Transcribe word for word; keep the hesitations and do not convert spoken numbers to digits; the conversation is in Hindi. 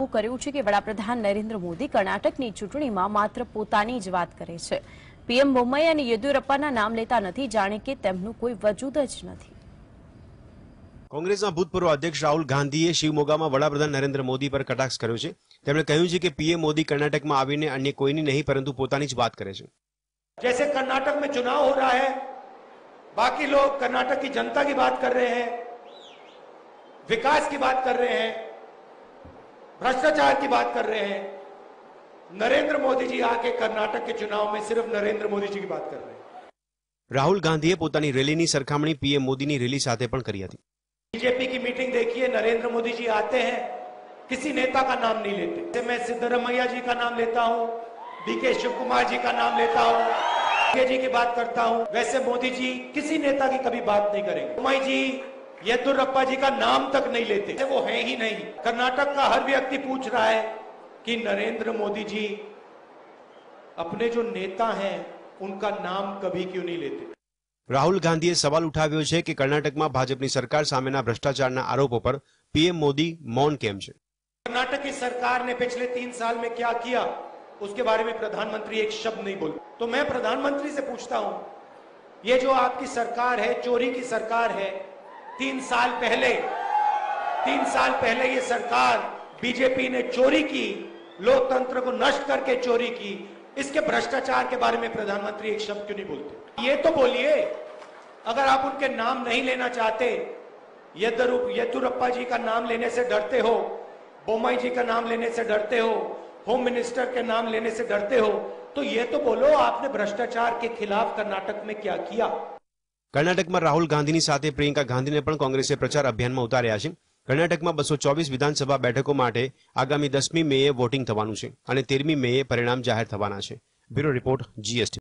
કર્યું છે કે વડાપ્રધાન નરેન્દ્ર મોદી કર્ણાટકની ચૂંટણીમાં માત્ર પોતાની જ વાત કરે છે। પીએમ બોમ્મઈ અને યેદુરપ્પાના નામ લેતા નથી, જાણે કે તેમનું કોઈ વજૂદ જ નથી। કોંગ્રેસના ભૂતપૂર્વ અધ્યક્ષ રાહુલ ગાંધીએ શિવમોગામાં વડાપ્રધાન નરેન્દ્ર મોદી પર કટાક્ષ કર્યો છે। તેમણે કહ્યું છે કે પીએમ મોદી કર્ણાટકમાં આવીને અન્ય કોઈની નહીં પરંતુ પોતાની જ વાત કરે છે। जैसे कर्नाटक में चुनाव हो रहा है, बाकी लोग कर्नाटक की जनता की बात कर रहे हैं, विकास की बात कर रहे हैं, भ्रष्टाचार की बात कर रहे हैं। नरेंद्र मोदी जी आके कर्नाटक के चुनाव में सिर्फ नरेंद्र मोदी जी की बात कर रहे हैं। राहुल गांधीए पोतानी रैलीनी सरखामणी पीएम मोदीनी रैली साथे पण करी हती। बीजेपी की मीटिंग देखिए, नरेंद्र मोदी जी आते हैं, किसी नेता का नाम नहीं लेते। मैं सिद्धरमैया जी का नाम लेता हूं, डीके शिव कुमार जी का नाम लेता हूं, के जी की बात करता हूं। वैसे मोदी जी किसी नेता की कभी बात नहीं करेंगे। बोम्मई जी येदुरप्पा जी का नाम तक नहीं लेते, वो है ही नहीं। कर्नाटक का हर व्यक्ति पूछ रहा है कि नरेंद्र मोदी जी अपने जो नेता हैं उनका नाम कभी क्यों नहीं लेते। राहुल गांधीए सवाल उठाव्यो छे कि कर्नाटकमां भाजपनी सरकार सामेना भ्रष्टाचारना आरोपो पर पीएम मोदी मौन केम छे। कर्नाटक की सरकार ने पिछले तीन साल में क्या किया उसके बारे में प्रधानमंत्री एक शब्द नहीं बोले। तो मैं प्रधानमंत्री से पूछता हूं, ये जो आपकी सरकार है, चोरी की सरकार है। तीन साल पहले तीन साल पहले ये सरकार बीजेपी ने चोरी की, लोकतंत्र को नष्ट करके चोरी की। इसके भ्रष्टाचार के बारे में प्रधानमंत्री एक शब्द क्यों नहीं बोलते? ये तो बोलिए। अगर आप उनके नाम नहीं लेना चाहते, येदुरप्पा जी का नाम लेने से डरते हो, बोम्मई जी का नाम लेने से डरते हो, होम मिनिस्टर के नाम लेने से डरते हो, तो ये तो बोलो आपने भ्रष्टाचार के खिलाफ कर्नाटक में क्या किया। कर्नाटक में राहुल गांधी साथे प्रियंका गांधी ने पण कांग्रेसे प्रचार अभियान में उतार्या छे। कर्नाटक में बसो चौबीस विधानसभा बैठकों माटे आगामी दसमी मेए वोटिंग थवानुं छे अने तेरमी मेए परिणाम जाहेर थवाना छे। Bureau report GST.